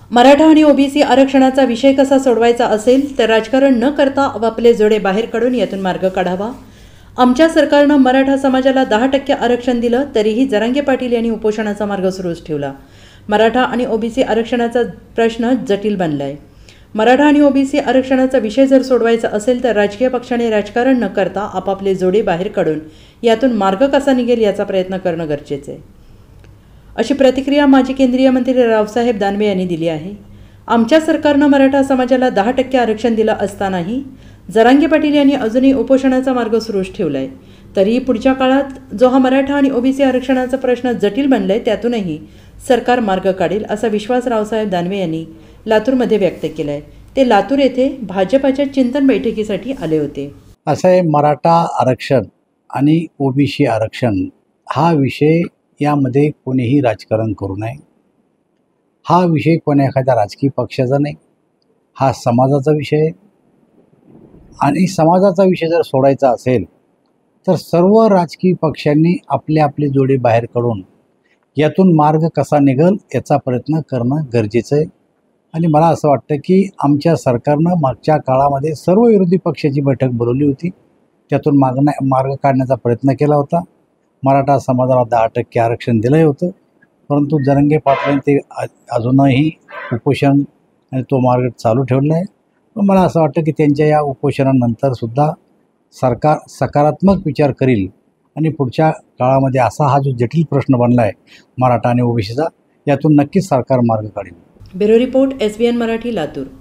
मराठा आणि ओबीसी आरक्षणाचा विषय कसा सोडवायचा असेल तर राजकारण न करता आपापले जोडे बाहेर काढून यातून मार्ग काढावा। आमच्या सरकारनं मराठा समाजाला 10% आरक्षण दिलं तरीही जरांगे पाटील यांनी उपोषणाचा मार्ग सुरूच ठेवला। मराठा आणि ओबीसी आरक्षणाचा प्रश्न जटिल बनलाय। मराठा आणि ओबीसी आरक्षणाचा विषय जर सोडवायचा असेल तर राजकीय पक्षाने राजकारण न करता आपापले जोडे बाहेर काढून यातून मार्ग कसा निघेल याचा प्रयत्न करणं गरजेचं आहे, अशी प्रतिक्रिया माजी केंद्रीय मंत्री रावसाहेब दानवे यांनी दिली आहे। आमच्या सरकारनं मराठा समाजाला 10% आरक्षण दिलं असतानाही जरांगे पाटील यांनी अजूनही उपोषणाचा मार्ग सुरूच ठेवलाय। तरीही पुढच्या काळात जो हा मराठा आणि ओबीसी आरक्षणाचा प्रश्न जटिल बनलाय त्यातूनही सरकार मार्ग काढेल असा विश्वास रावसाहेब दानवे यांनी लातूरमध्ये व्यक्त केलाय। ते लातूर येथे भाजपाच्या चिंतन बैठकीसाठी आले होते। असं आहे, मराठा आरक्षण आणि ओबीसी आरक्षण हा विषय यामध्ये कोणीही राजकारण करू नये। हा विषय कोण्या एखाद्या राजकीय पक्षाचा नाही, हा समाजाचा विषय आहे। आणि समाजाचा विषय जर सोडायचा असेल तर सर्व राजकीय पक्षांनी आपले आपले जोडे बाहेर काढून यातून मार्ग कसा निघेल याचा प्रयत्न करणं गरजेचं आहे। आणि मला असं वाटतं की आमच्या सरकारनं मागच्या काळामध्ये सर्व विरोधी पक्षाची बैठक बोलवली होती, त्यातून मार्ग काढण्याचा प्रयत्न केला होता। मराठा समाजाला 10% आरक्षण दिलं होतं, परंतु जरांगे पाटलांनी ते अजूनही उपोषण आणि तो मार्ग चालू ठेवला आहे। पण मला असं वाटतं की त्यांच्या या उपोषणानंतरसुद्धा सरकार सकारात्मक विचार करील आणि पुढच्या काळामध्ये असा हा जो जटिल प्रश्न बनला आहे मराठा आणि ओबीसीचा, यातून नक्कीच सरकार मार्ग काढेल। Bureau report SBN Marathi, Latur.